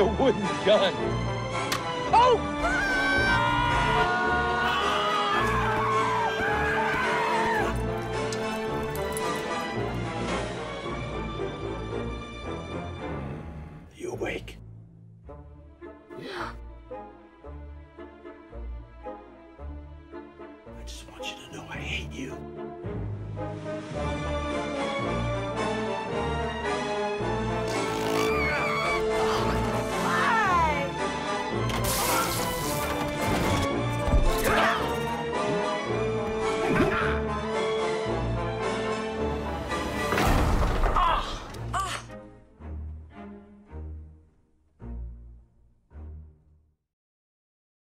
a wooden gun. Oh! You awake? Yeah. I just want you to know I hate you.